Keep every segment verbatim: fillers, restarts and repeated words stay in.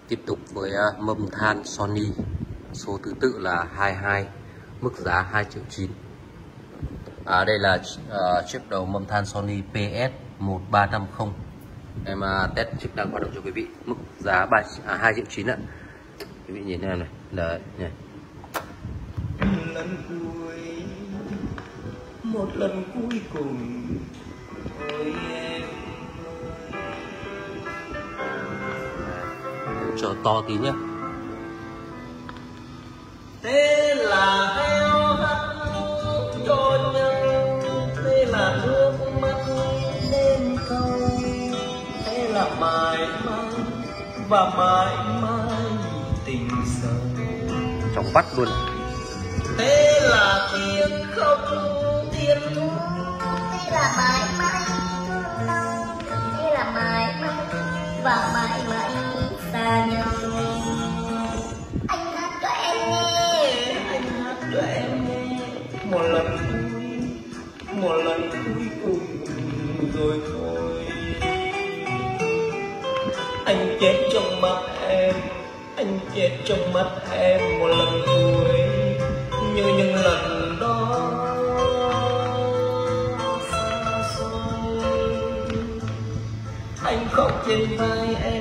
Tiếp tục với mâm than Sony, số thứ tự là hai hai, mức giá hai triệu chín. À, đây là uh, chiếc đầu mâm than Sony P S một ba năm không. Em uh, test chức năng hoạt động cho quý vị, mức giá ba, à, hai triệu chín ạ. Quý vị nhìn này này, đấy này. Lần cuối, một lần cuối cùng, ôi em. Cho to tí nhé. Thế là heo hắt cho nhau, thế là nước mắt đêm thâu, thế là mãi mãi và mãi mãi tình sâu Trong vắt luôn. Thế là tiếng khóc tiếng thu, thế là mãi mãi thương đau, thế là mãi mãi và mãi mãi xa nhau. Anh hát cho em nghe, anh hát cho em nghe một lần cuối, một lần cuối cùng rồi thôi. Anh chết trong mắt em, anh chết trong mắt em một lần cuối, như những lần đó xa xôi. Anh khóc trên vai em.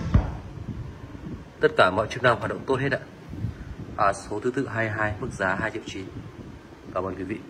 Tất cả mọi chức năng hoạt động tốt hết ạ. À, số thứ tự hai hai, mức giá hai triệu chín. Cảm ơn quý vị.